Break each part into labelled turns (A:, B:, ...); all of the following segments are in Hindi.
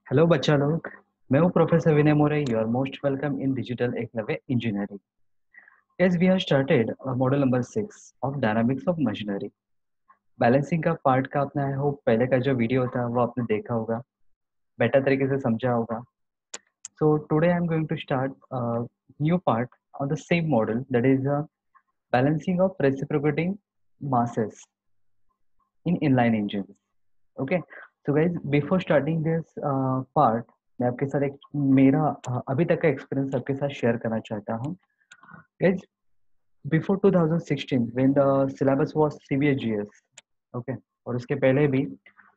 A: हेलो बच्चा लोग। मैं हूँ professor Vinay More. You are most welcome in digital Eklavya engineering. As we have started model number 6 of dynamics of machinery. Balancing का पार्ट का आपने आई होप पहले का जो वीडियो था वो आपने देखा होगा, बेटर तरीके से समझा होगा। So today I am going to start new part on the same model, that is balancing of reciprocating masses in inline engines. Okay, so guys, before starting this part, मैं आपके साथ एक मेरा अभी तक का एक्सपीरियंस आपके साथ शेयर करना चाहता हूँ। Guys, before 2016 when the syllabus was CBSGS, okay, और उसके पहले भी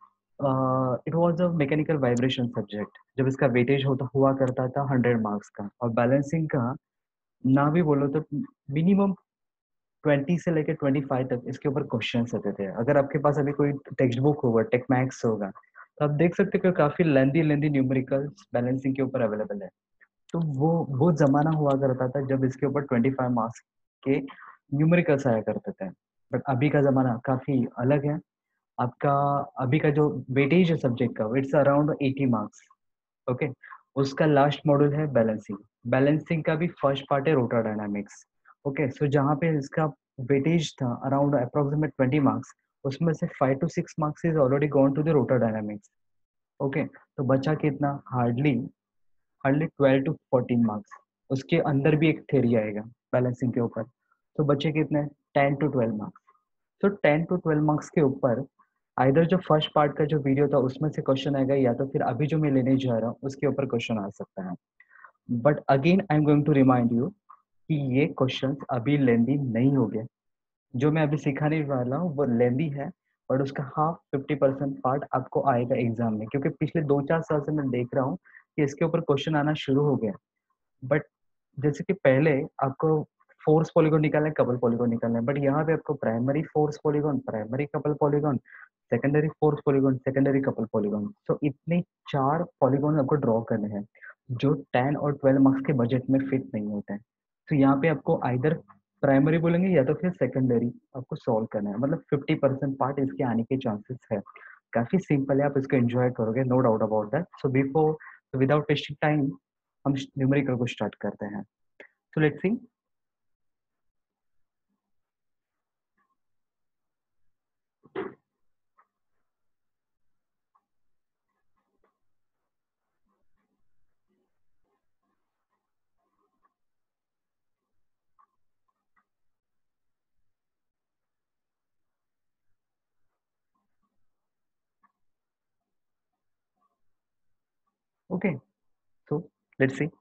A: it was a mechanical vibration subject. जब इसका वेटेज होता हुआ करता था 100 मार्क्स का, और बैलेंसिंग का ना भी बोलो तो मिनिमम 20 से लेकर 25 तक इसके ऊपर क्वेश्चन आते थे। अगर आपके पास अभी कोई टेक्स्ट बुक होगा, टेक मैक्स होगा, तो आप देख सकते हो कि काफी लेंदी लेंदी न्यूमेरिकल्स बैलेंसिंग के ऊपर अवेलेबल है। तो वो जमाना हुआ करता था जब इसके ऊपर 25 मार्क्स के न्यूमेरिकल्स आया करते थे। बट अभी का जमाना काफी अलग है। आपका अभी का जो वेटेज है सब्जेक्ट का, इट्स अराउंड 80 मार्क्स। ओके, उसका लास्ट मॉड्यूल है बैलेंसिंग। बैलेंसिंग का भी फर्स्ट पार्ट है रोटर डायनामिक्स। ओके, सो जहाँ पे इसका वेटेज था अराउंड अप्रोक्सीमेट 20 मार्क्स, उसमें से 5 to 6 marks is already gone to the rotor dynamics. Okay, तो बचा कितना? Hardly hardly 12 to 14 marks. उसके अंदर भी एक थ्योरी आएगा बैलेंसिंग के ऊपर। तो बचे कितने? 10 to 12 मार्क्स। तो 10 to 12 मार्क्स के ऊपर आइदर जो फर्स्ट पार्ट का जो वीडियो था उसमें से क्वेश्चन आएगा, या तो फिर अभी जो मैं लेने जा रहा हूँ उसके ऊपर क्वेश्चन आ सकता है। But again I am going to remind you कि ये क्वेश्चंस अभी लेंदी नहीं हो गए। जो मैं अभी सिखाने वाला हूँ वो लेंदी है, और उसका हाफ 50% पार्ट आपको आएगा एग्जाम में, क्योंकि पिछले 2-4 साल से मैं देख रहा हूँ कि इसके ऊपर क्वेश्चन आना शुरू हो गया। बट जैसे कि पहले आपको फोर्स पॉलीगॉन निकालना है, कपल पॉलीगॉन निकालना है, बट यहाँ पे आपको primary force polygon, primary couple polygon, secondary force polygon, secondary couple polygon, तो इतने 4 पॉलीगॉन आपको ड्रॉ करने हैं जो 10 और 12 मार्क्स के बजट में फिट नहीं होते हैं। तो यहाँ पे आपको आइदर प्राइमरी बोलेंगे या तो फिर सेकेंडरी आपको सॉल्व करना है, मतलब 50% पार्ट इसके आने के चांसेस है। काफी सिंपल है, आप इसको एंजॉय करोगे, no doubt about that. So before, without wasting time, हम न्यूमेरिकल को स्टार्ट करते हैं। So let's see. Okay, so let's see.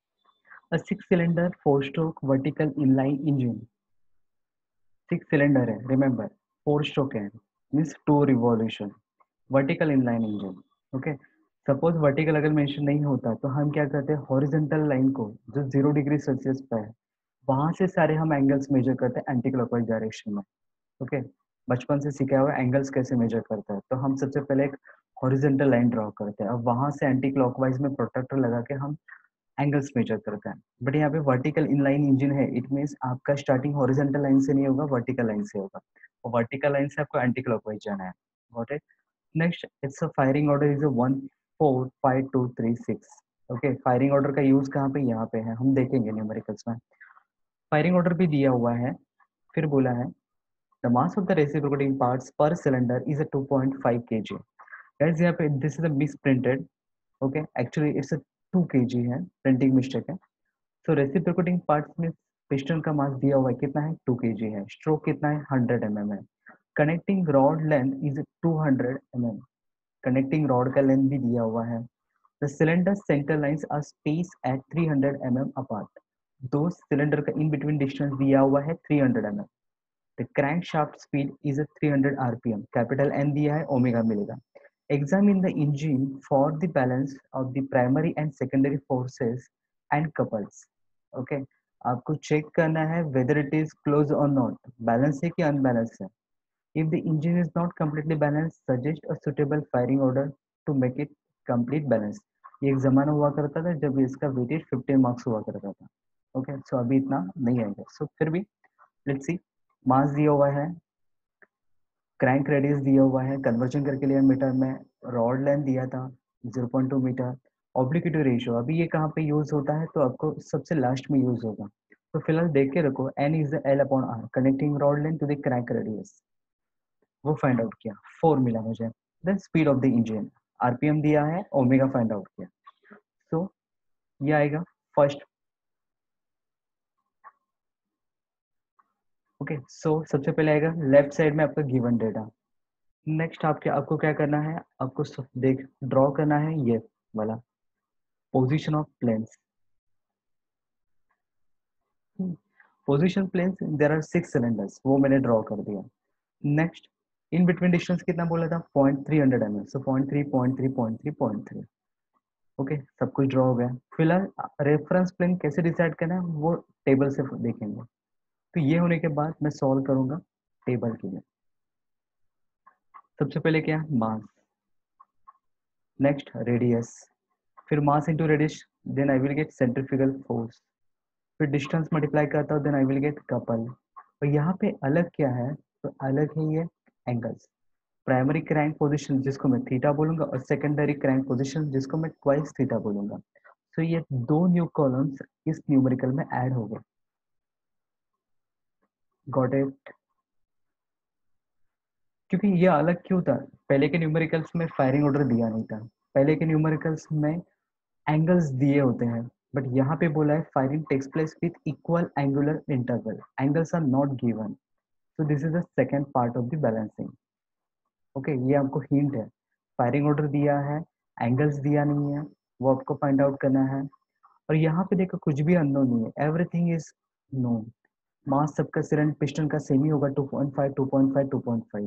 A: A 6 cylinder 4 stroke vertical inline engine. 6 cylinder है, रिमेंबर, 4 स्ट्रोक है, means 2 revolution, vertical inline engine. Okay, suppose vertical अगर मेंशन नहीं होता तो हम क्या करते हैं, हॉरिजॉन्टल लाइन को जो 0 डिग्री सेल्सियस पे है वहां से सारे हम एंगल्स मेजर करते हैं एंटी क्लॉकवाइज डायरेक्शन में। ओके, बचपन से सीखा हुआ एंगल्स कैसे मेजर करता है, तो हम सबसे पहले एक हॉरिजॉन्टल लाइन ड्रॉ करते हैं और वहां से एंटी क्लॉकवाइज में प्रोटेक्टर लगा के हम एंगल्स मेजर करते हैं। बट यहाँ पे वर्टिकल इनलाइन इंजन है, इट मीन्स आपका स्टार्टिंग हॉरिजॉन्टल लाइन से नहीं होगा, वर्टिकल लाइन से होगा, और वर्टिकल लाइन से आपको एंटी क्लॉकवाइज जाना है। Got it? Next, it's a firing order is a 1 4 5 2 3 6। Okay, firing order का यूज कहाँ पे? यहाँ पे है, हम देखेंगे न्यूमेरिकल्स में। फायरिंग ऑर्डर भी दिया हुआ है। फिर बोला है the mass of the reciprocating parts per cylinder is a 2.5 kg। Guys यहाँ पे this is a misprinted. Okay, actually it's a 2 kg है, प्रिंटिंग मिस्टेक है। सो रेसिप्रोकेटिंग पार्ट्स में पिस्टन का मास दिया हुआ है कितना है? 2 kg है। स्ट्रोक कितना है? 100 mm है। Connecting rod length is 200 mm। Connecting rod का लेंथ भी दिया हुआ है। The cylinder centre lines are space at 300 mm apart. दो सिलेंडर का इन बिटवीन डिस्टेंस दिया हुआ है 300 mm। The crankshaft speed is 300 rpm। Capital N दिया है, ओमेगा मिलेगा। Examine the engine for the balance of the primary and secondary forces and couples. Okay, आपको चेक करना है वेदर इट इज क्लोज और नॉट, बैलेंस है कि अनबैलेंस है। If the engine is not completely balanced, suggest a suitable firing order to make it complete balance। ये एक जमाना हुआ करता था जब इसका वेटेज 15 मार्क्स हुआ करता था। ओके, सो अभी इतना नहीं आएगा। सो फिर भी लेट्स सी। मास दिया हुआ है, क्रैंक रेडियस दिया हुआ है, कन्वर्जन करके लिया मीटर में, रॉड लेंथ दिया था, 0.2 मीटर। ऑब्लिक्विटी रेशियो अभी ये कहाँ पे यूज होता है, तो आपको सबसे लास्ट में यूज होगा। तो फिलहाल देख के रखो, n is the l upon r connecting rod length to the crank radius, वो फाइंड आउट किया, 4 मिला मुझे। Then speed of the engine, RPM दिया है, ओमेगा फाइंड आउट किया। तो ये आएगा फर्स्ट। ओके, सो सबसे पहले आएगा लेफ्ट साइड में आपका गिवन डेटा। नेक्स्ट आपको क्या करना है, आपको देख ड्रॉ करना है ये वाला position of planes. Position planes, there are 6 cylinders, वो मैंने ड्रॉ कर दिया। नेक्स्ट, इन बिटवीन डिस्टेंस कितना बोला था, 0.300 mm, सो 0.3 0.3 0.3 0.3। ओके, सब कुछ ड्रॉ हो गया। फिलहाल रेफरेंस प्लेन कैसे डिसाइड करना है वो टेबल से देखेंगे। तो ये होने के बाद मैं सॉल्व करूंगा टेबल के लिए। सबसे पहले क्या, मास, नेक्स्ट रेडियस, फिर mass into radius, then I will get centrifugal force, फिर डिस्टेंस मल्टीप्लाई करता हूँ, then I will get couple. और यहाँ पे अलग क्या है, तो अलग है ये एंगल्स। प्राइमरी क्रैंक पोजीशन जिसको मैं थीटा बोलूंगा, और सेकेंडरी क्रैंक पोजीशन जिसको मैं ट्वाइस थीटा बोलूंगा। तो ये दो न्यू कॉलम्स इस न्यूमेरिकल में ऐड हो गए। Got it? क्योंकि ये अलग क्यों था, पहले के न्यूमेरिकल्स में फायरिंग ऑर्डर दिया नहीं था, पहले के न्यूमेरिकल्स में एंगल्स दिए होते हैं। बट यहाँ पे बोला है firing takes place with equal angular interval, angles are not given. So this is the second part of the balancing. Okay, ये आपको हिंट है, फायरिंग ऑर्डर दिया है, एंगल्स दिया नहीं है, वो आपको फाइंड आउट करना है। और यहाँ पे देखो कुछ भी अननोन नहीं है, एवरीथिंग इज नोन। मास सबका सिलेंडर पिस्टन का सेम ही होगा, 2.5 2.5 2.5।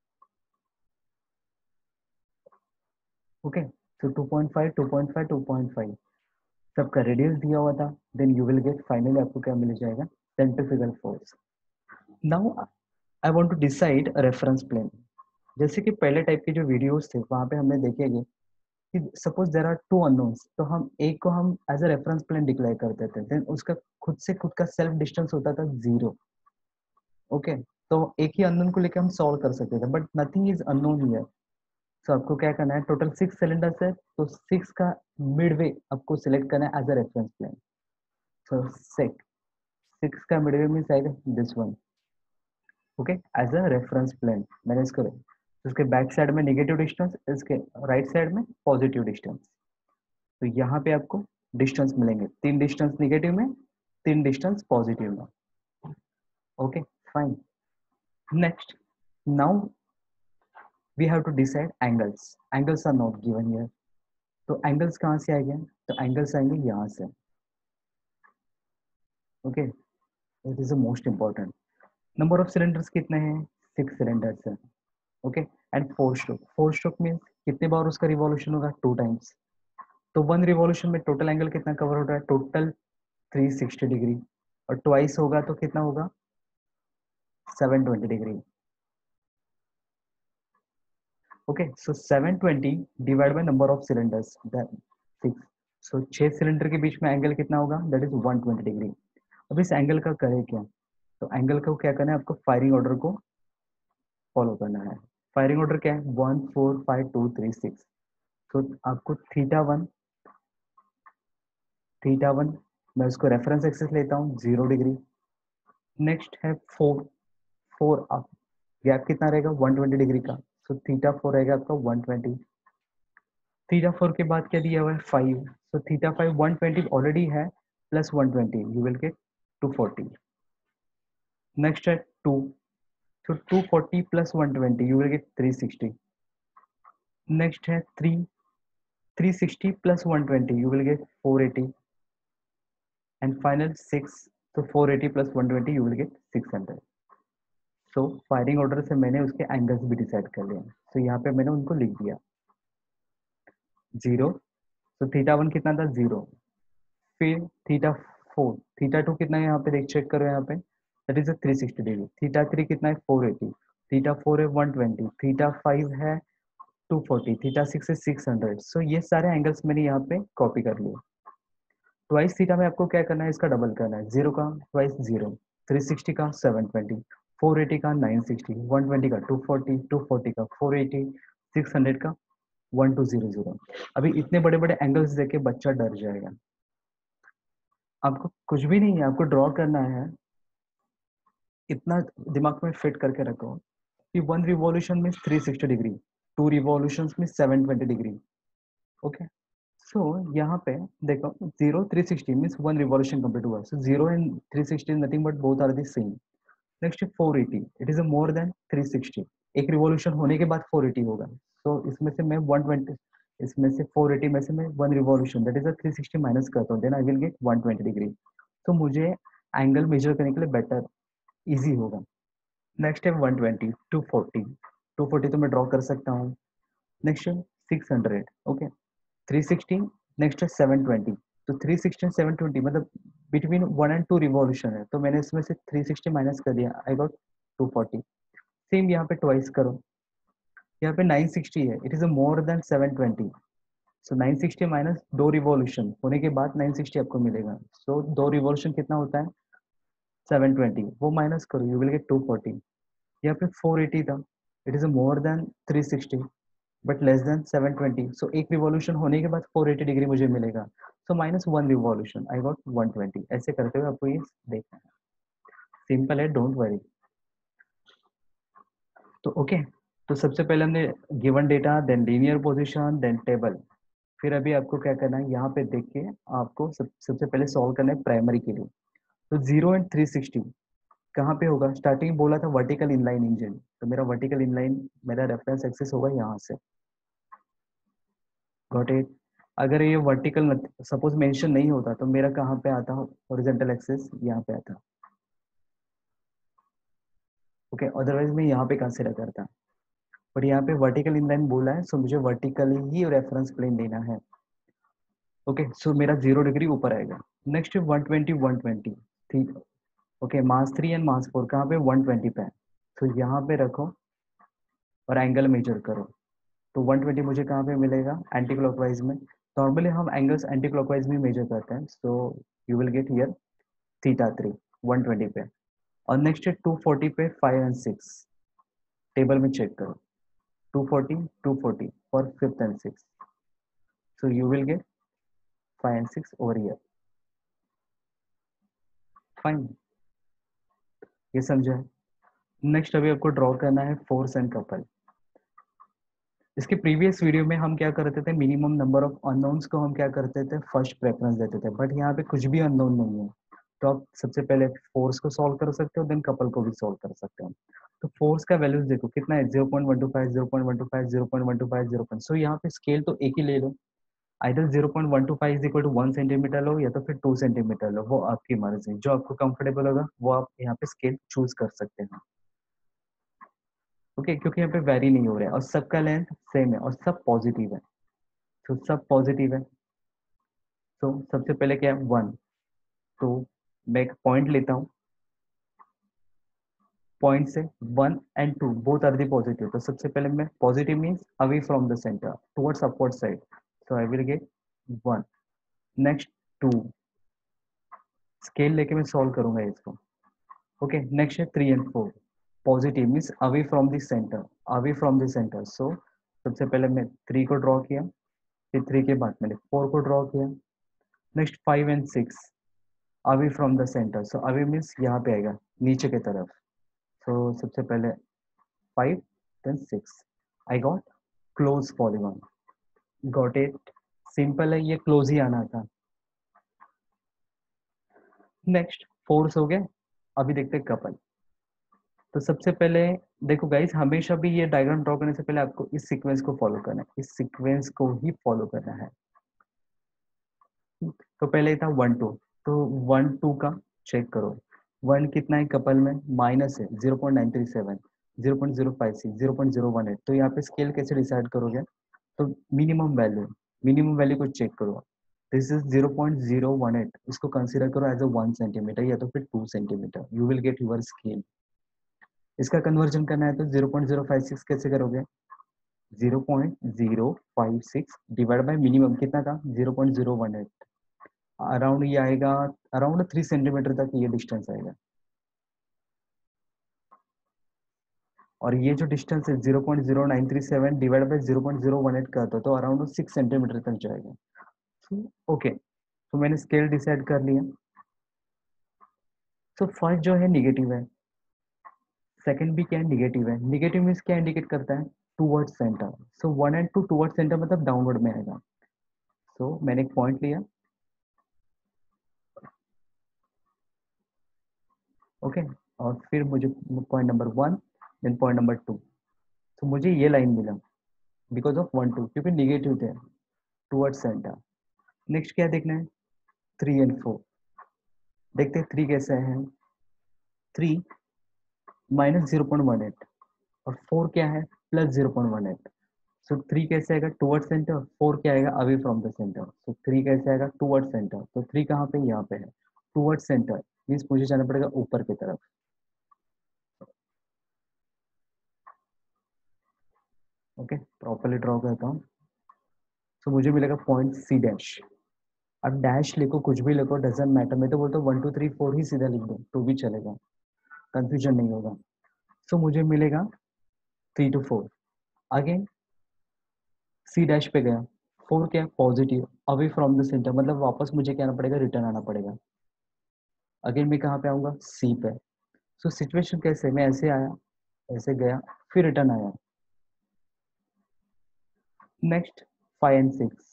A: ओके, सो 2.5 2.5 2.5 सबका रेडियस दिया हुआ था। Then you will get, finally आपको क्या मिल जाएगा, centrifugal force. Now I want to decide reference plane. जैसे कि पहले टाइप के जो वीडियोस थे वहां पे हमने देखेंगे कि suppose there are two unknowns, तो हम एक को हम as a reference plane declare करते थे, देन उसका खुद से खुद का सेल्फ डिस्टेंस होता था 0। ओके, तो एक ही अननोन को लेकर हम सॉल्व कर सकते थे, but nothing is unknown here. So आपको क्या करना है, टोटल 6 सिलेंडर्स है, तो 6 का मिडवे आपको सिलेक्ट करना है as a reference plane. So 6 का मिडवे मीन्स आएगा this one. Okay, as a reference plane मैंने इसको, इसके बैक साइड में नेगेटिव डिस्टेंस, इसके राइट साइड में पॉजिटिव डिस्टेंस। तो यहाँ पे आपको डिस्टेंस मिलेंगे, 3 डिस्टेंस नेगेटिव में, 3 डिस्टेंस पॉजिटिव में। Okay, fine. Next, now we have to decide angles. Angles are not given here, तो एंगल्स कहाँ से आएंगे, तो एंगल्स आएंगे यहाँ से। Okay, it is the most important. Number of cylinders कितने हैं, 6 सिलेंडर्स हैं। Okay, and 4 stroke, 4 stroke means कितने बार उसका रिवॉल्यूशन होगा, 2 टाइम्स। तो 1 रिवॉल्यूशन में टोटल एंगल कितना कवर हो रहा है, टोटल 360 डिग्री। और ट्वाइस होगा तो कितना होगा, 720 degree. Okay, so 720 divide by number of cylinders, 6। So 6 cylinder के बीच में एंगल कितना होगा, दैट इज 120 डिग्री। अब इस एंगल का करें क्या, तो एंगल को क्या करना है, आपको फायरिंग ऑर्डर को फॉलो करना है। फायरिंग ऑर्डर क्या है, 1 4 5 2 3 6। तो आपको थीटा वन मैं उसको रेफरेंस एक्सिस लेता हूँ 0 डिग्री। नेक्स्ट है 4, 4 आप गैप कितना रहेगा, 120 डिग्री का। सो थीटा 4 रहेगा आपका 120। थीटा 4 के बाद क्या दिया हुआ है, 5। सो थीटा 5 120 ऑलरेडी है, plus 120 you will get 240। Next है 2, so 240 plus 120 you will get 360। Next है 3, 360 plus 120 you will get 480। and final 6, so 480 plus 120 you will get 600। so firing order से मैंने उसके एंगल्स भी डिसाइड कर लिए। so यहाँ पे मैंने उनको लिख दिया 0। so थीटा 1 कितना था, 0। फिर थीटा 4, थीटा 2 कितना है, यहाँ पे देख चेक करो, यहाँ पे दैट इज 360 डिग्री। थीटा 3 कितना है, 480। थीटा 4 है 120। थीटा 5 है 240। थीटा 6 है 600। सो ये सारे एंगल्स मैंने यहाँ पे कॉपी कर लिए। ट्वाइस थीटा में आपको क्या करना है, इसका डबल करना है, 0 का ट्वाइस 0, 360 का 720, 480 का 960, 120 का 240, 240 का 480, 600 का 1200। अभी इतने बड़े बड़े एंगल्स देख के बच्चा डर जाएगा। आपको कुछ भी नहीं है, आपको ड्रॉ करना है, इतना दिमाग में फिट करके रखो कि 1 revolution means 360 degree, 2 revolutions means 720 degree. Okay, so यहाँ पे देखो 0 360 मीन्स 1 रिवॉल्यूशन कंप्लीट हुआ, so 0 and 360 is nothing but both are the same. Next 480, it is a more than 360, एक रिवॉल्यूशन होने के बाद 480 होगा। सो इसमें से मैं 120, इसमें से 480 में से मैं 1 revolution that is a 360 minus करता हूँ, then I will get 120 degree. तो मुझे एंगल मेजर करने के लिए बेटर इजी होगा। नेक्स्ट है 120, 240, 240 तो मैं ड्रॉ कर सकता हूँ। नेक्स्ट है 600, ओके, 360, नेक्स्ट है 720। तो 360 एंड 720 मतलब बिटवीन 1 एंड 2 रिवॉल्यूशन है, तो मैंने इसमें से 360 माइनस कर दिया, आई गॉट 240। सेम यहाँ पे ट्वाइस करो, यहाँ पे 960 है, it is a more than 720, so 960 minus 2 revolution होने के बाद 960 आपको मिलेगा। सो 2 रिवॉल्यूशन कितना होता है, 720, वो माइनस करो, यू विल गेट 240। यहाँ पे 480 था, it is a more than 360 but less than 720, so एक रिवॉल्यूशन होने के बाद 480 डिग्री मुझे मिलेगा, so minus 1 revolution, I got 120। ऐसे करते हुए आपको ये देखना है, सिंपल है, डोंट वरी। तो ओके, तो सबसे पहले हमने given data, then linear position, then table. फिर अभी आपको क्या करना है, यहाँ पे देख के आपको सबसे पहले सॉल्व करना है प्राइमरी के लिए। तो 0 एंड 360 कहाँ पे होगा, स्टार्टिंग बोला था वर्टिकल इनलाइन इंजन, तो मेरा वर्टिकल इनलाइन, मेरा रेफरेंस एक्सिस होगा यहाँ से, गॉट इट। अगर ये वर्टिकल सपोज मेंशन नहीं होता तो मेरा कहाँ पे आता, हॉरिजॉन्टल एक्सिस यहाँ पे आता, ओके, अदरवाइज मैं यहाँ पे कंसीडर करता, बट यहाँ पे वर्टिकल इनलाइन बोला है, सो मुझे वर्टिकली ही रेफरेंस प्लेन लेना है। ओके, सो मेरा 0 डिग्री ऊपर आएगा। नेक्स्ट 120, 120, ठीक, ओके, मास 3 एंड मास 4 कहाँ पे, 120 पे है, तो यहाँ पे रखो और एंगल मेजर करो। तो 120 मुझे कहाँ पे मिलेगा, एंटी क्लॉकवाइज में। नॉर्मली हम एंगल्स एंटी क्लॉकवाइज में मेजर करते हैं, so you will get here θ3 120 पे। और नेक्स्ट है 240 पे 5 एंड 6, टेबल में चेक करो, 240 240 for 5th and 6th, so you will get 5 and 6 over here, fine, ये समझा है। नेक्स्ट अभी आपको ड्रॉ करना है फोर्स एंड कपल। इसके प्रीवियस वीडियो में हम क्या करते थे, मिनिमम नंबर ऑफ अननोन्स को हम क्या करते थे, फर्स्ट प्रेफरेंस देते थे, बट यहाँ पे कुछ भी अननोन नहीं है, तो आप सबसे पहले फोर्स को सॉल्व कर सकते हो, देन कपल को भी सॉल्व कर सकते हो। तो फोर्स का वैल्यूज देखो कितना है, 0.125, 0.125, 0.125, 0. सो यहाँ पे स्केल तो एक ही ले लो, either 0.125 is equal to 1 centimetre लो या तो फिर 2 सेंटीमीटर लो, वो आपकी मर्जी, जो आपको कंफर्टेबल होगा वो आप यहाँ पे स्केल चूज कर सकते हैं। ओके, क्योंकि यहाँ पे वेरी नहीं हो रहा है और सबका लेंथ सेम है और सब पॉजिटिव है, तो सब पॉजिटिव है। तो सबसे पहले क्या है, 1, तो मैं एक पॉइंट लेता हूँ, पॉइंट से 1 and 2 both are the positive, तो सबसे पहले मैं positive means away from the centre towards upward side, so I will get 1। Next 2, scale लेके मैं सॉल्व करूंगा इसको, ओके। नेक्स्ट है 3 and 4, positive means away from the centre, away from the centre, so सबसे पहले मैं 3 को ड्रॉ किया, फिर 3 के बाद मैंने 4 को ड्रॉ किया। Next 5 and 6, away from the centre, so away means यहाँ पे आएगा नीचे की तरफ, सो सबसे पहले 5 then 6, I got close polygon, got it, simple है, ये क्लोज ही आना था। नेक्स्ट फोर्स हो गया, अभी देखते हैं कपल। तो सबसे पहले देखो गाइस, हमेशा भी ये डायग्राम ड्रॉ करने से पहले आपको इस सीक्वेंस को फॉलो करना है, इस सीक्वेंस को ही फॉलो करना है। तो पहले था 1 2, तो 1 2 का चेक करो, 1 कितना है कपल में, माइनस है 0.937, 0.056, 0.018, तो यहाँ पे स्केल कैसे डिसाइड करोगे, तो मिनिमम वैल्यू, मिनिमम वैल्यू को चेक करो, दिस इज 0.018, इसको कंसीडर करो एज अ 1 सेंटीमीटर या तो फिर 2 centimetre, you will get your scale. इसका कन्वर्जन करना है तो 0.056 कैसे करोगे, 0.056 डिवाइड बाय मिनिमम कितना था 0.018, अराउंड ये आएगा, अराउंड 3 सेंटीमीटर तक ये डिस्टेंस आएगा। और ये जो डिस्टेंस है 0.0937 डिवाइड बाई 0.018 का था, तो अराउंड 6 सेंटीमीटर तक जाएगा। ओके, तो मैंने स्केल डिसाइड कर लिया। तो फर्स्ट जो है निगेटिव है, सेकंड भी क्या है, निगेटिव है। निगेटिव मीन्स क्या इंडिकेट करता है, towards centre. So 1 and 2 towards centre मतलब डाउनवर्ड में आएगा। सो मैंने एक पॉइंट लिया, ओके, और फिर मुझे point number 1 then point number 2। तो मुझे ये लाइन मिला बिकॉज ऑफ 1 2, क्योंकि निगेटिव थे टूवर्ड्स सेंटर। नेक्स्ट क्या देखना है, 3 एंड 4। देखते हैं 3 कैसे है। 3 माइनस 0.18 और 4 क्या है, प्लस 0.18। सो 3 कैसे आएगा, टूवर्ड सेंटर। 4 क्या आएगा, away from the centre. So 3 कैसे आएगा, टूवर्ड सेंटर। तो 3 कहाँ पे, यहाँ पे है, टूवर्ड सेंटर मीन्स मुझे जाना पड़ेगा ऊपर की तरफ। ओके, प्रॉपरली ड्रॉ करता हूँ। सो मुझे मिलेगा पॉइंट सी डैश। अब डैश लिखो, कुछ भी लिखो, डजेंट मैटर। मैं तो बोलता हूँ 1 2 3 4 ही सीधा लिख दो तो भी चलेगा, कंफ्यूजन नहीं होगा। सो मुझे मिलेगा 3 to 4। अगेन सी डैश पे गया, 4 क्या है, positive, away from the centre मतलब वापस मुझे क्या आना पड़ेगा, रिटर्न आना पड़ेगा। अगेन मैं कहाँ पे आऊँगा, सी पे। सो सिचुएशन कैसे, मैं ऐसे आया, ऐसे गया, फिर रिटर्न आया। Next 5 and 6।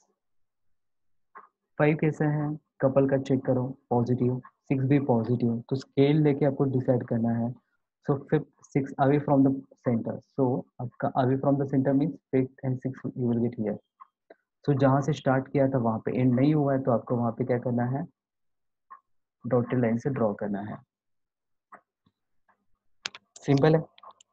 A: 5 कैसा है, कपल का चेक करो, पॉजिटिव। 6 भी पॉजिटिव, तो स्केल लेके आपको डिसाइड करना है। So fifth 6 away from the centre. So आपका away from the centre means 5th and 6 you will get here. So जहाँ से स्टार्ट किया था वहाँ पे एंड नहीं हुआ है, तो आपको वहाँ पे क्या करना है, डॉटेड लाइन से ड्रॉ करना है। सिंपल है।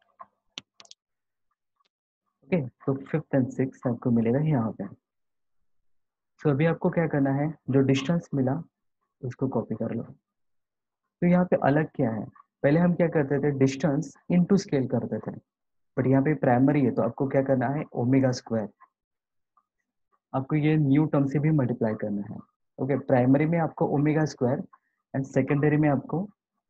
A: ओके, तो 5th एंड 6 आपको मिलेगा यहाँ पे। सो अभी आपको क्या करना है, जो डिस्टेंस मिला उसको कॉपी कर लो। तो यहाँ पे अलग क्या है, पहले हम क्या करते थे, डिस्टेंस इनटू स्केल करते थे, बट यहाँ पे प्राइमरी है तो आपको क्या करना है, ओमेगा स्क्वायर। आपको ये न्यू टर्म से भी मल्टीप्लाई करना है। ओके, प्राइमरी में आपको ओमेगा स्क्वायर एंड सेकेंडरी में आपको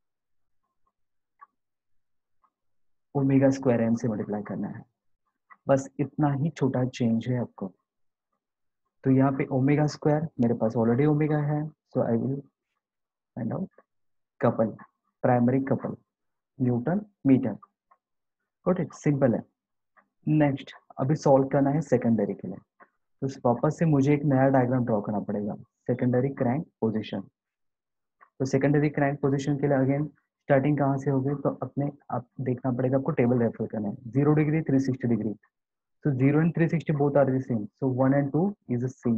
A: ओमेगा स्क्वायर एम से मल्टीप्लाई करना है। बस इतना ही छोटा चेंज है आपको। तो यहाँ पे ओमेगा स्क्वायर मेरे पास ऑलरेडी ओमेगा है, so I will find out couple, primary couple, Newton metre. Got it, simple है। नेक्स्ट अभी सॉल्व करना है सेकेंडरी के लिए। तो वापस से मुझे एक नया डायग्राम ड्रॉ करना पड़ेगा, सेकेंडरी क्रैंक पोजीशन। तो सेकेंडरी क्रैंक पोजीशन के लिए अगेन स्टार्टिंग कहाँ से होगी, तो अपने आप देखना पड़ेगा, आपको टेबल रेफर करना है। 0 degree 360 degree, so 0 and 360 both are the same, so 1 and 2 is the same।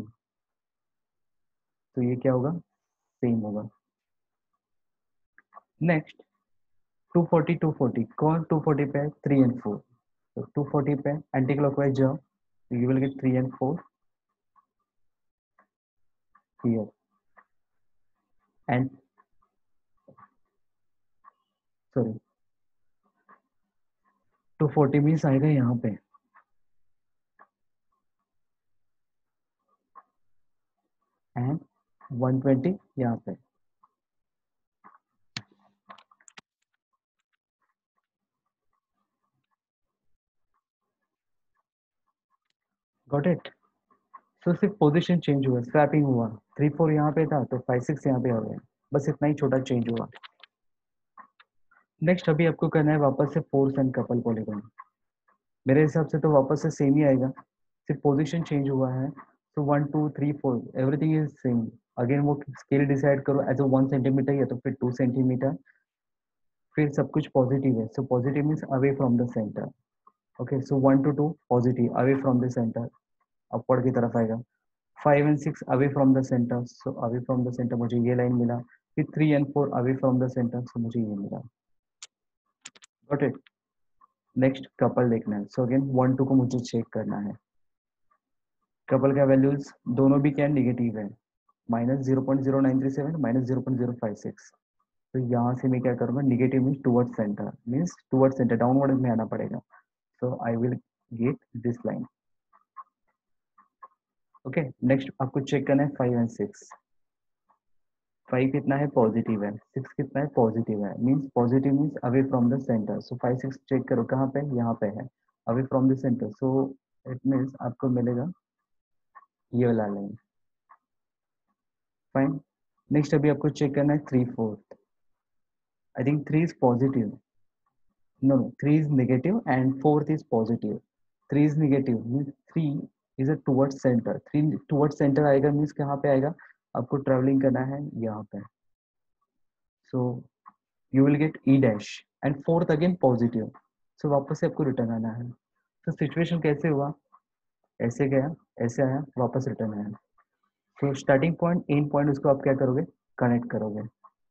A: तो ये क्या होगा, सेम होगा। नेक्स्ट 240 240, कौन 240 पे, 3 and 4। तो 240 पे एंटी क्लॉकवाइज जाओ, तो you will get 3 and 4 here. And sorry 240 means आएगा यहाँ पे, एंड 120 यहाँ पे। Got it. सो सिर्फ पोजीशन चेंज हुआ, स्वैपिंग हुआ, 3 4 यहाँ पे था तो 5 6 यहाँ पे आ गया, बस इतना ही छोटा चेंज हुआ। नेक्स्ट अभी आपको करना है वापस से फोर्स एंड कपल पॉलीगॉन। मेरे हिसाब से तो वापस से सेम ही आएगा, सिर्फ पोजीशन चेंज हुआ है। तो 1 2 3 4 एवरीथिंग इज सेम। अगेन वो स्केल डिसाइड करो एज अ 1 सेंटीमीटर या तो फिर 2 सेंटीमीटर, फिर सब कुछ पॉजिटिव है। So positive means away from the centre. Okay, so 1 to 2 positive away from the centre, upward की तरफ आएगा। 5 and 6 away from the centre, so away from the centre मुझे ये लाइन मिला। फिर 3 and 4 away from the centre, so मुझे ये मिला। Got it. नेक्स्ट कपल देखना है, सो अगेन 1 2 को मुझे चेक करना है। कपल का वैल्यूज दोनों भी क्या निगेटिव है, -0.0937 -0.056। तो यहाँ से मैं क्या करूँगा, negative means toward centre, means toward centre downward में आना पड़ेगा। So I will get this line. Okay, next आपको चेक करना है 5 and 6। 5 कितना है पॉजिटिव है, 6 कितना है पॉजिटिव है, means positive means away from the centre. So 5 6 check करो कहाँ पे, यहाँ पे है, away from the centre. So it means आपको मिलेगा ये वाला लाइन। फाइन। नेक्स्ट अभी आपको चेक करना है 3 4। I think 3 is positive, no, 3 is negative and fourth is positive. 3 is negative means 3 is a towards center, 3 towards center आएगा मीन्स कहाँ पे आएगा, आपको ट्रेवलिंग करना है यहाँ पे। So you will get E dash and fourth again positive. So वापस से आपको रिटर्न आना है। तो सिचुएशन कैसे हुआ, ऐसे गया, ऐसे आया, वापस रिटर्न आया। तो स्टार्टिंग पॉइंट एंड पॉइंट उसको आप क्या करोगे, कनेक्ट करोगे।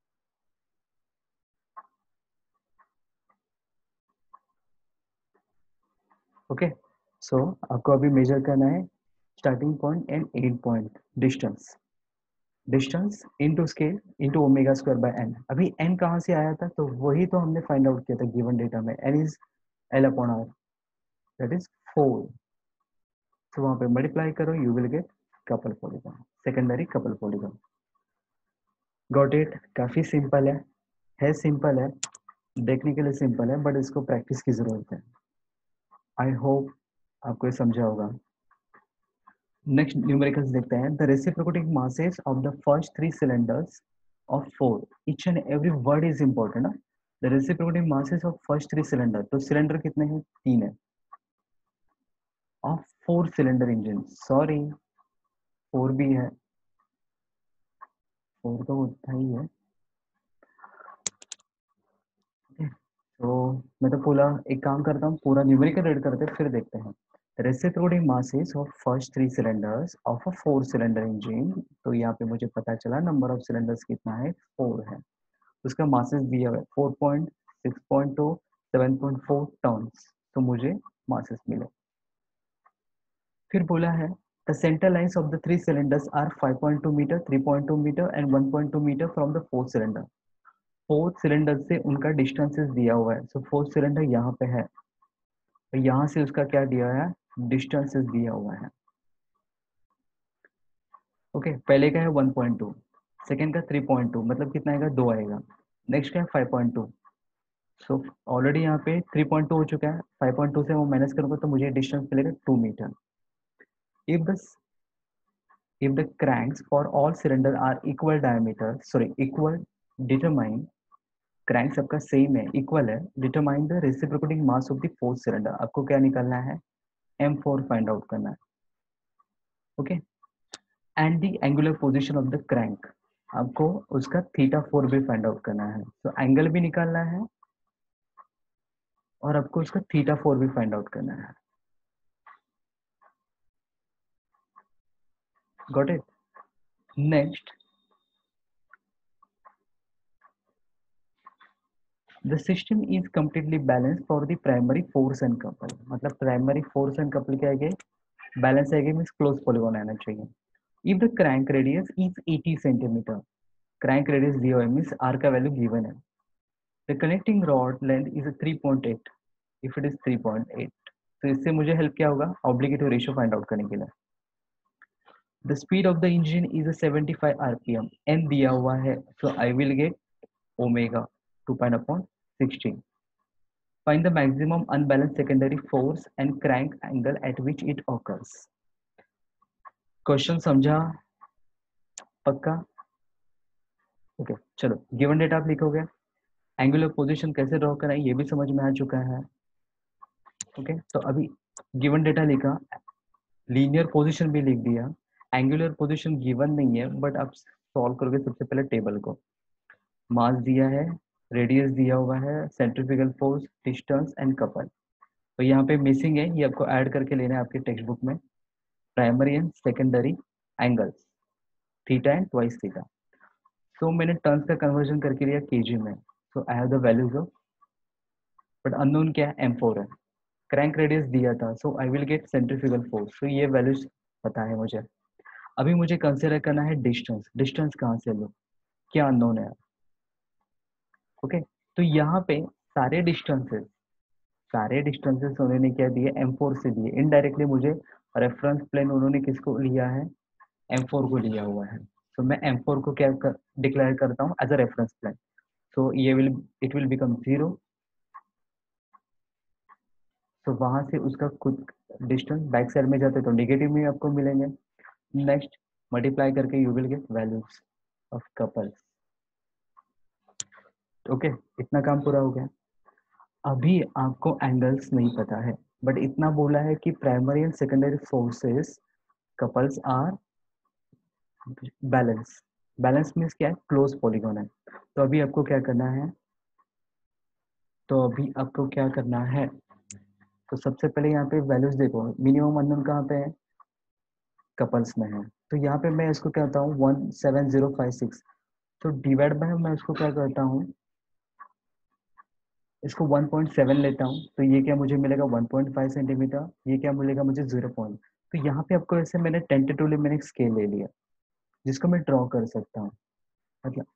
A: ओके, सो आपको अभी मेजर करना है starting point and end point distance. Distance into scale into omega square by N. अभी एन कहाँ से आया था, तो वही तो हमने फाइंड आउट किया था गिवन डेटा में, N is L upon R, that is 4। तो वहां पे मल्टीप्लाई करो, you will get couple polygon, secondary couple polygon. Got it. काफी सिंपल है सिंपल है, देखने के लिए सिंपल है बट इसको प्रैक्टिस की जरूरत है। आई होप आपको ये समझा होगा। नेक्स्ट न्यूमेरिकल्स देखते हैं। The reciprocating masses of the first 3 cylinders of 4, each and every word is important ना। the reciprocating masses of first 3 cylinder, तो सिलेंडर कितने हैं, 3 है, of 4 cylinder engine, सॉरी 4 भी है, 4 तो उतना ही है। तो मैं तो पूरा एक काम करता हूँ, पूरा न्यूमेरिकल रेड करते हैं फिर देखते हैं। Reciprocating masses of first 3 cylinders of a 4 cylinder engine. तो यहाँ पे मुझे पता चला नंबर ऑफ सिलेंडर्स कितना है, 4 है। उसका मासेस दिया हुआ है 4.6.2 7.4 टन्स, तो मुझे मासेस मिले। फिर बोला है the centre lines of the 3 cylinders are 5.2 metre, 3.2 metre and 1.2 metre from the fourth cylinder. Fourth cylinder से उनका डिस्टेंसेस दिया हुआ है। सो फोर्थ सिलेंडर यहाँ पे है, तो यहाँ से उसका क्या दिया है, डिस्टेंसेस दिया हुआ है। ओके, पहले का है 1.2, सेकेंड का 3.2, मतलब कितना आएगा, 2 आएगा। नेक्स्ट का है 5.2। सो ऑलरेडी यहाँ पे 3.2 हो चुका है, 5.2 से वो माइनस करूंगा तो मुझे डिस्टेंस मिलेगा 2 metre. If the if the cranks for all cylinder are equal diameter, sorry equal, determine, crank सबका सेम है, इक्वल है, determine the reciprocating mass of the fourth cylinder. आपको क्या निकालना है, m4 फाइंड आउट करना है। Okay, and the angular position of the crank, आपको उसका थीटा 4 भी फाइंड आउट करना है। तो एंगल भी निकालना है और आपको उसका थीटा 4 भी फाइंड आउट करना है। Got it. Next, the system is completely balance for the primary force and couple. मतलब प्राइमरी फोर्स एंड कपल क्या है, बैलेंस आएगा मीन्स क्लोज पॉलीगॉन आना चाहिए। If the crank radius is 80 centimetre, crank radius दिया हुआ है मीन्स आर का वैल्यू गिवन है। The connecting rod length is 3.8, if it is 3.8, तो इससे मुझे हेल्प क्या होगा, ऑब्लिगेटरी रेशियो फाइंड आउट करने के लिए। The speed of the engine is 75 RPM, N दिया हुआ है, so I will get omega 2.16। Find the maximum unbalanced secondary force and crank angle at which it occurs. Question समझा पक्का? ओके चलो, गिवन डेटा आप लिखोगे, एंगुलर पोजीशन कैसे ड्रॉ करना है ये भी समझ में आ चुका है। ओके, तो अभी गिवन डेटा लिखा, लीनियर पोजीशन भी लिख दिया, एंगुलर पोजीशन गिवन नहीं है बट आप सॉल्व करोगे सबसे पहले टेबल को। मास दिया है, रेडियस दिया हुआ है, centrifugal force, distance and couple. तो यहाँ पे मिसिंग है, ये आपको ऐड करके लेना है आपके टेक्स्ट बुक में। Primary and secondary angles, theta and twice theta. सो मैंने टर्न्स का कन्वर्जन करके लिया केजी में। So I have the values of, but unknown क्या है, m4 है। क्रैंक रेडियस दिया था, so I will get centrifugal force, so ये वैल्यूज पता है मुझे। अभी मुझे कंसिडर करना है डिस्टेंस, डिस्टेंस कहाँ से लो, क्या अननोन है। ओके, तो यहाँ पे सारे डिस्टेंसेस उन्होंने क्या दिए, m4 से दिए। इनडायरेक्टली मुझे रेफरेंस प्लेन उन्होंने किसको लिया है, m4 को लिया हुआ है। सो मैं M4 को क्या डिक्लेयर करता हूँ as a reference plane. So ये विल इट विल बिकम 0. तो वहां से उसका कुछ डिस्टेंस बैक साइड में जाते तो नेगेटिव में आपको मिलेंगे. नेक्स्ट मल्टीप्लाई करके you will get values of couples. Okay, इतना काम पूरा हो गया. अभी आपको एंगल्स नहीं पता है, बट इतना बोला है कि primary and secondary forces couples are balance. Balance means क्या है? क्लोज पॉलीगॉन है. तो अभी आपको क्या करना है, तो सबसे पहले यहाँ पे वैल्यूज देखो. मिनिमम अननोन कहाँ पे है? कपल्स में है. तो यहाँ पे मैं इसको क्या करता हूँ 17056. तो डिवाइड बाय मैं इसको क्या करता हूँ, इसको 1.7 लेता हूँ. तो ये क्या मुझे मिलेगा 1.5 सेंटीमीटर. ये क्या मिलेगा मुझे 0 पॉइंट. तो यहाँ पे आपको ऐसे मैंने टेंटेटिवली मैंने एक स्केल ले लिया जिसको मैं ड्रॉ कर सकता हूँ. मतलब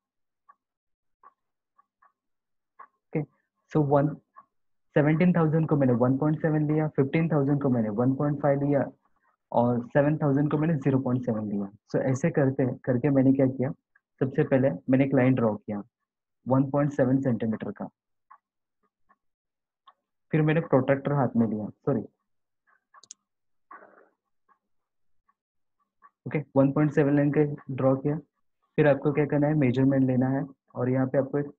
A: ओके. सो 17,000 को मैंने 1.7 लिया, 15,000 को मैंने 1.5 लिया और 7,000 को मैंने 0.7 लिया. सो ऐसे करते करके मैंने क्या किया, सबसे पहले मैंने एक लाइन ड्रॉ किया 1.7 सेंटीमीटर का. फिर मैंने प्रोट्रैक्टर हाथ में लिया, सॉरी ओके 1.7 लाइन का ड्रॉ किया. फिर आपको क्या करना है, मेजरमेंट लेना है और यहाँ पे आपको एक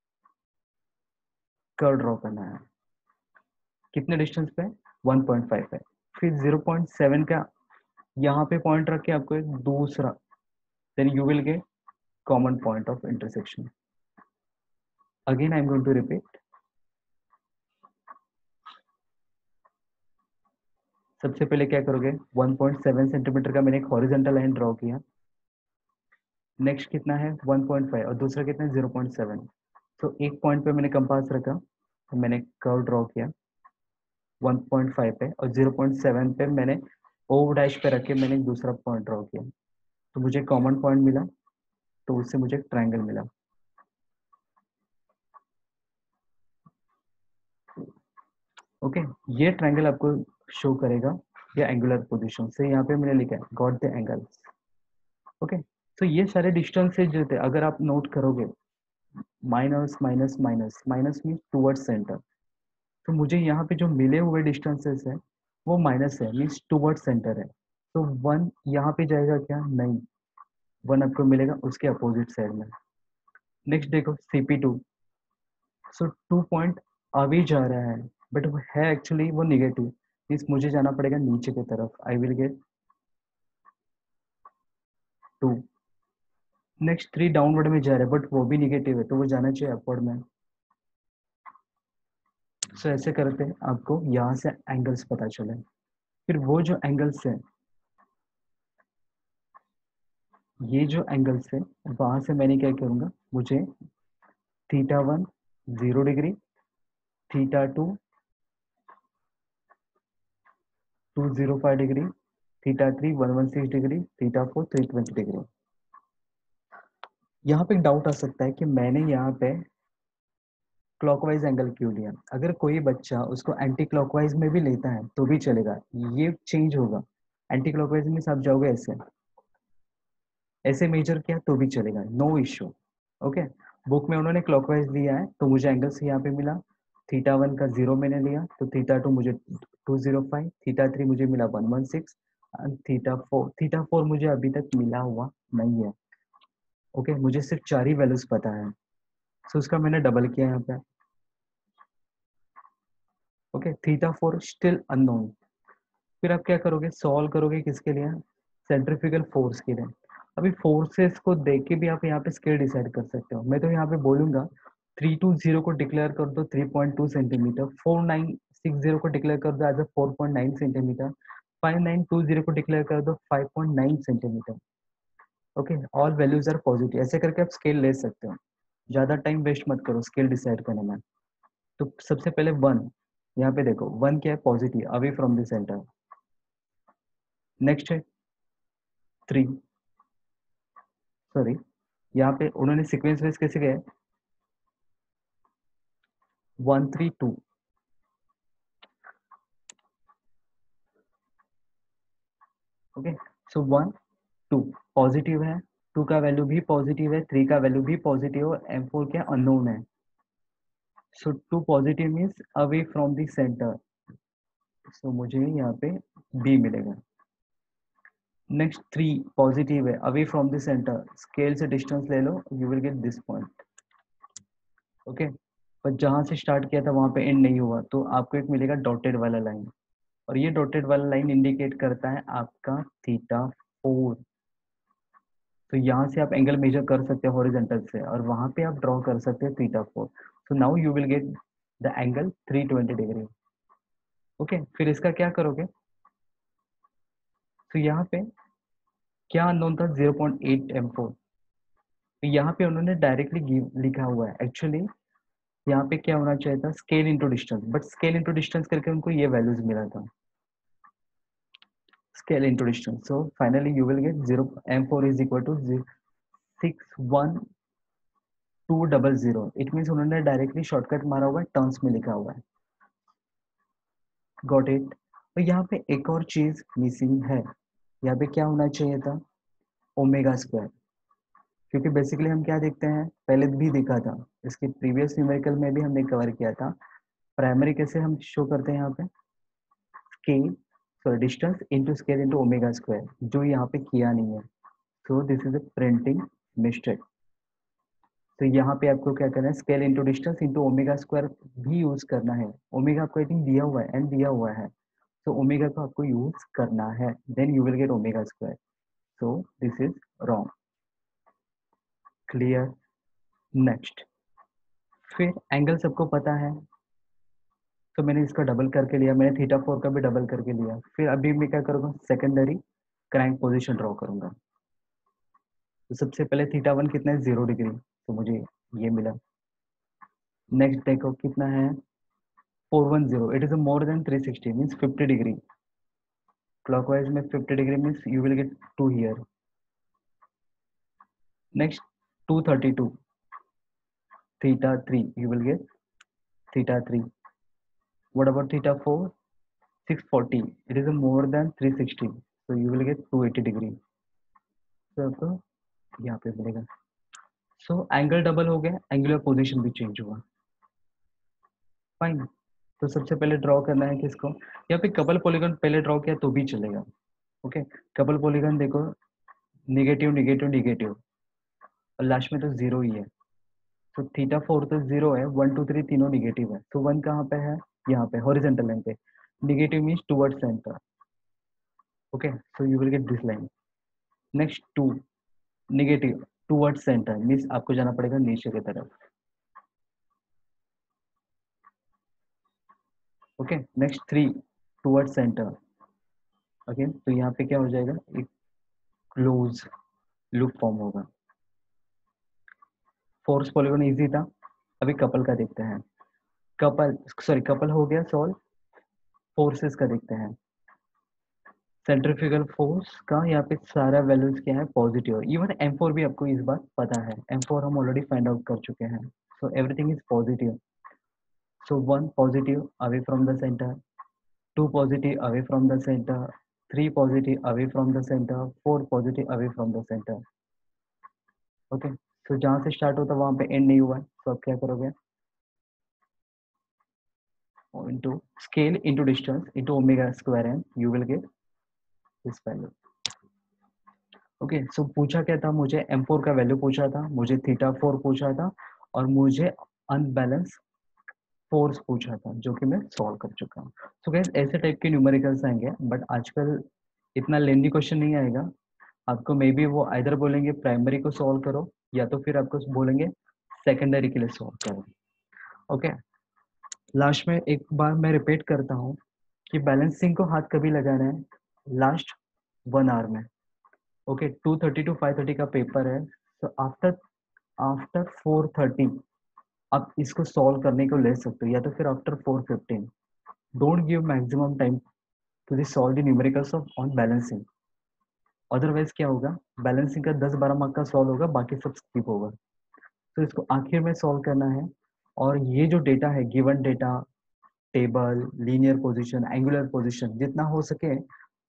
A: कर्व ड्रॉ करना है. कितने डिस्टेंस पे? 1.5 पे. फिर 0.7 का यहाँ पे पॉइंट रख के आपको एक दूसरा, then you will get common point of intersection. Again I am going to repeat. सबसे पहले क्या करोगे, 1.7 सेंटीमीटर का मैंने एक हॉरिजॉन्टल लाइन ड्रॉ किया. नेक्स्ट कितना है 1.5 और दूसरा कितना है 0.7. तो एक पॉइंट पे मैंने कंपास रखा, तो मैंने कर्व ड्रॉ किया 1.5 पे और 0.7 पे मैंने ओ डैश पे रख के मैंने एक दूसरा पॉइंट ड्रॉ किया. तो मुझे कॉमन पॉइंट मिला, तो उससे मुझे एक ट्रायंगल मिला. ओके, ये ट्रायंगल आपको शो करेगा ये एंगुलर पोजीशन से. यहाँ पे मैंने लिखा है गॉट द एंगल्स. ओके, तो ये सारे डिस्टेंसेज जो थे अगर आप नोट करोगे, minus minus minus minus mean towards centre. तो मुझे यहाँ पे जो मिले हुए डिस्टेंसेस है वो माइनस है, मीन्स टूवर्ड्स सेंटर है. तो 1 यहाँ पे जाएगा क्या? नहीं, 1 आपको मिलेगा उसके अपोजिट साइड में. नेक्स्ट देखो CP2. सो 2 पॉइंट अभी जा रहा है, बट वो है एक्चुअली वो निगेटिव, मीन्स मुझे जाना पड़ेगा नीचे की तरफ. I will get 2. Next 3 downward में जा रहा है, बट वो भी निगेटिव है, तो वो जाना चाहिए अपवर्ड में. सो ऐसे करते हैं आपको यहाँ से एंगल्स पता चले. फिर वो जो एंगल्स है, ये जो एंगल्स है वहां से मैंने क्या करूंगा, मुझे θ1 0 डिग्री, θ2 205 डिग्री, θ3 116 डिग्री, θ4 320 डिग्री. यहाँ पे एक डाउट आ सकता है कि मैंने यहाँ पे क्लॉकवाइज एंगल क्यों लिया. अगर कोई बच्चा उसको एंटी क्लॉकवाइज में भी लेता है तो भी चलेगा, ये चेंज होगा. एंटी क्लॉकवाइज में आप जाओगे ऐसे ऐसे मेजर किया तो भी चलेगा, नो इश्यू. ओके, बुक में उन्होंने क्लॉकवाइज लिया है तो मुझे एंगल्स यहाँ पे मिला. θ1 का 0 मैंने लिया तो θ2 मुझे 205, θ3 मुझे मिला 116 एंड θ4 मुझे अभी तक मिला हुआ नहीं है. ओके, मुझे सिर्फ 4 ही वैल्यूज पता है. सो उसका मैंने डबल किया यहाँ पे. Okay, θ4 still unknown. फिर आप क्या करोगे, सॉल्व करोगे किसके लिए? सेंट्रीफ्यूगल फोर्स के लिए. अभी फोर्सेस को देख के भी आप यहाँ पे स्केल डिसाइड कर सकते हो. मैं तो यहाँ पे बोलूंगा 320 को डिक्लेयर कर दो 3.2 सेंटीमीटर, 4960 को डिक्लेयर कर दो एज अ 4.9 सेंटीमीटर, 5920 को डिक्लेयर कर दो 5.9 centimetre. Okay, all values are positive. ऐसे करके आप स्केल ले सकते हो. ज्यादा टाइम वेस्ट मत करो स्केल डिसाइड करने में. तो सबसे पहले 1, यहाँ पे देखो 1 क्या है? Positive, away from the centre. Next है 3, सॉरी यहाँ पे उन्होंने सीक्वेंस वाइज कैसे गया है 132. ओके, सो 1 2 पॉजिटिव है, 2 का वैल्यू भी पॉजिटिव है, 3 का वैल्यू भी पॉजिटिव है, M4 क्या अननोन है। So 2 positive means away from the centre, so मुझे यहाँ पे बी मिलेगा। नेक्स्ट 3 पॉजिटिव है, away from the centre, scale से डिस्टेंस ले लो, you will get this point. Okay, पर जहाँ से स्टार्ट किया था वहाँ पे एंड नहीं हुआ, तो आपको एक मिलेगा डॉटेड वाला लाइन, और ये डॉटेड वाला लाइन इंडिकेट करता है आपका थीटा 4। तो यहाँ से आप एंगल मेजर कर सकते हो हॉरिजेंटल से, और वहाँ पे आप ड्रॉ कर सकते हो theta 4। So now you will get the angle 320 degree. Okay, फिर इसका क्या करोगे, तो यहाँ पे क्या अननोन था 0.8 M4, तो यहाँ पे उन्होंने डायरेक्टली लिखा हुआ है। एक्चुअली यहाँ पे क्या होना चाहिए था, scale into distance, but scale into distance करके उनको ये वैल्यूज मिला था, scale into distance. So finally you will get 0 M4 is equal to 61200। It means उन्होंने डायरेक्टली शॉर्टकट मारा हुआ है, टर्म्स में लिखा हुआ है। Got it. तो यहाँ पे एक और चीज मिसिंग है, यहाँ पे क्या होना चाहिए था, ओमेगा स्क्वायर। क्योंकि बेसिकली हम क्या देखते हैं, पहले भी देखा था, इसके प्रीवियस न्यूमेरिकल में भी हमने कवर किया था। प्राइमरी कैसे हम शो करते हैं, यहाँ पे scale sorry distance into scale into omega square, जो यहाँ पे किया नहीं है। So this is a printing mistake. तो यहाँ पे आपको क्या करना है, scale into distance into omega square भी यूज करना है। ओमेगा आपको आई थिंक दिया हुआ है, एंड दिया हुआ है, तो ओमेगा को आपको यूज करना है, then you will get omega square. So this is wrong. Clear. Next, फिर एंगल सबको पता है, तो मैंने इसका डबल करके लिया, मैंने थीटा 4 का भी डबल करके लिया। फिर अभी मैं क्या करूँगा, सेकेंडरी क्रैंक पोजीशन ड्रॉ करूंगा। तो सबसे पहले थीटा 1 कितना है, 0 डिग्री, तो मुझे ये मिला। नेक्स्ट देखो कितना है, 410, it is more than 360 means 50 degree. Clockwise में 50 degree means you will get 2 here. Next 232, theta 3 you will get theta 3। What about theta 4, 640, it is more than 360, so you will get 280 degree. तो आपको यहाँ पे मिलेगा। सो एंगल डबल हो गया, एंगुलर पोजीशन भी चेंज हुआ। फाइन। तो सबसे पहले ड्रॉ करना है किसको, यहाँ पे कपल पॉलीगॉन पहले ड्रॉ किया तो भी चलेगा। ओके, कपल पॉलीगॉन देखो, निगेटिव निगेटिव निगेटिव, और लास्ट में तो जीरो ही है। तो थीटा 4 तो जीरो है, 1 2 3 तीनों निगेटिव है, तो 1 कहाँ पे है, यहाँ पे हॉरिजॉन्टल लाइन पे। Negative means towards centre. Okay, so you will get this line. Next 2 negative towards centre means आपको जाना पड़ेगा नीचे की तरफ। Okay, next 3 towards centre again, तो यहाँ पे क्या हो जाएगा, एक क्लोज लूप फॉर्म होगा। फोर्स पॉलीगॉन इजी था, अभी कपल का देखते हैं। कपल सॉरी कपल हो गया सॉल्व, फोर्सेस का देखते हैं। सेंट्रीफ्यूगल फोर्स का यहाँ पे सारा वैल्यूज क्या है, पॉजिटिव। इवन M4 भी आपको इस बात पता है, M4 हम ऑलरेडी फाइंड आउट कर चुके हैं। So everything is positive. So 1 positive away from the centre, 2 positive away from the center, 3 positive away from the center, 4 positive away from the center। Okay, तो जहाँ से स्टार्ट होता है वहाँ पे एंड नहीं हुआ है, तो आप क्या करोगे, into scale into distance into omega square and you will get this value. Okay, so पूछा क्या था, मुझे M4 का वैल्यू पूछा था, मुझे थीटा 4 पूछा था, और मुझे अनबैलेंस फोर्स पूछा था, जो कि मैं सॉल्व कर चुका हूँ। सो गाइस ऐसे टाइप के न्यूमेरिकल्स आएंगे, बट आजकल इतना लेंदी क्वेश्चन नहीं आएगा। आपको मे बी वो इधर बोलेंगे प्राइमरी को सॉल्व करो, या तो फिर आपको बोलेंगे सेकेंडरी के लिए सॉल्व करो। ओके, लास्ट में एक बार मैं रिपीट करता हूँ कि बैलेंसिंग को हाथ कभी लगाना है, लास्ट 1 आवर में। ओके, 2:30 to 5:30 का पेपर है, तो आफ्टर आफ्टर 4:30 आप इसको सॉल्व करने को ले सकते हो, या तो फिर after 4:15। Don't give maximum time to the solve the numericals of on balancing, otherwise क्या होगा, बैलेंसिंग का 10-12 मार्क का सॉल्व होगा, बाकी सब स्किप होगा। तो इसको आखिर में सॉल्व करना है, और ये जो डेटा है, given data, table, linear position, angular position, जितना हो सके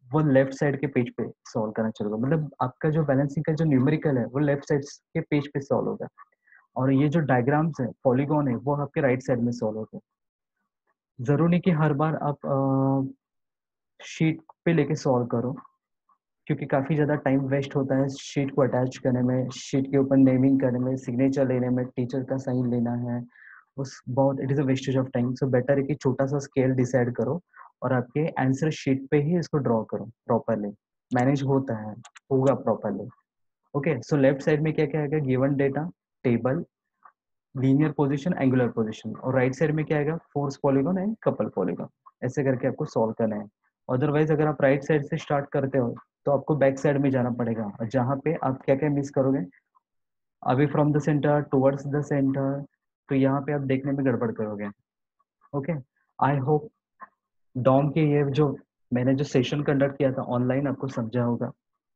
A: वो लेफ्ट साइड के पेज पे सॉल्व करना चालू करो। मतलब आपका जो बैलेंसिंग का जो न्यूमेरिकल है वो लेफ्ट साइड के पेज पे सॉल्व होगा, और ये जो डायग्राम्स है, पॉलीगॉन है, वो आपके राइट साइड में सॉल्व होगा। जरूरी नहीं कि हर बार आप शीट पे लेके सॉल्व करो, क्योंकि काफ़ी ज़्यादा टाइम वेस्ट होता है शीट को अटैच करने में, शीट के ऊपर नेमिंग करने में, सिग्नेचर लेने में, टीचर का साइन लेना है, उस बहुत it is a wastage of time. So better है कि छोटा सा स्केल डिसाइड करो और आपके आंसर शीट पे ही इसको ड्रॉ करो प्रॉपरली। मैनेज होता है, होगा properly. Okay, so left side में क्या क्या आएगा? Given data, table, linear position, angular position, और राइट साइड में क्या आएगा? Force polygon and couple polygon. ऐसे करके आपको सॉल्व करना है। अदरवाइज अगर आप राइट साइड से स्टार्ट करते हो तो आपको बैक साइड में जाना पड़ेगा, और जहाँ पे आप क्या क्या मिस करोगे, away from the centre, towards the centre, तो यहाँ पे आप देखने में गड़बड़ करोगे। ओके, आई होप डॉम के ये जो मैंने जो सेशन कंडक्ट किया था ऑनलाइन आपको समझा होगा।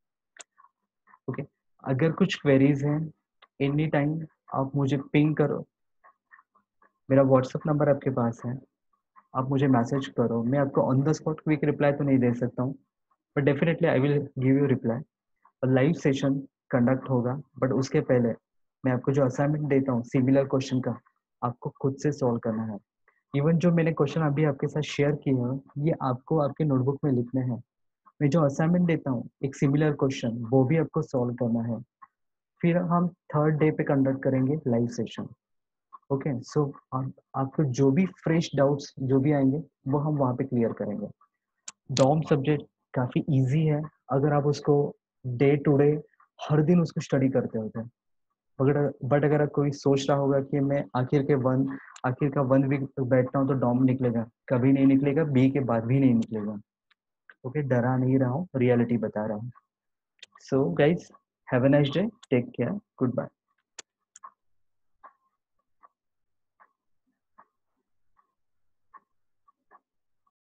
A: ओके, अगर कुछ क्वेरीज हैं एनी टाइम आप मुझे पिंग करो। मेरा व्हाट्सअप नंबर आपके पास है, आप मुझे मैसेज करो। मैं आपको on the spot quick reply तो नहीं दे सकता हूँ, but definitely I will give you reply. और लाइव सेशन कंडक्ट होगा, बट उसके पहले मैं आपको जो असाइनमेंट देता हूँ सिमिलर क्वेश्चन का, आपको खुद से सॉल्व करना है। इवन जो मैंने क्वेश्चन अभी आपके साथ शेयर किए हैं, ये आपको आपके नोटबुक में लिखने हैं। मैं जो असाइनमेंट देता हूँ एक सिमिलर क्वेश्चन, वो भी आपको सॉल्व करना है। फिर हम थर्ड डे पे कंडक्ट करेंगे लाइव सेशन। ओके, सो आपको जो भी फ्रेश डाउट्स जो भी आएंगे वो हम वहाँ पे क्लियर करेंगे। डॉम सब्जेक्ट काफ़ी इजी है अगर आप उसको डे टू डे हर दिन उसको स्टडी करते होते हैं। बट अगर कोई सोच रहा होगा कि मैं आखिर का 1 वीक बैठता हूँ तो डॉम निकलेगा, कभी नहीं निकलेगा, बी के बाद भी नहीं निकलेगा। ओके, डरा नहीं रहा हूँ, रियलिटी बता रहा हूँ। So guys, have a nice day, take care, good bye.